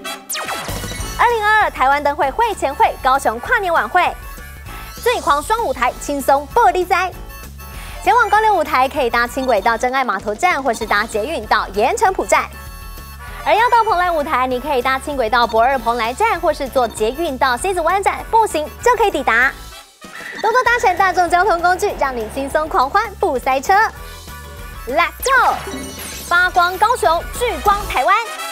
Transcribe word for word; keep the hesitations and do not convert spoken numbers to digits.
二零二二台湾灯会会前会高雄跨年晚会，最狂双舞台轻松玻璃灾。前往高流舞台可以搭轻轨到真爱码头站，或是搭捷运到盐城埔站。而要到蓬莱舞台，你可以搭轻轨到博二蓬莱站，或是坐捷运到西子湾站，步行就可以抵达。多多搭乘大众交通工具，让你轻松狂欢不塞车。Let's go！ 发光高雄，聚光台湾。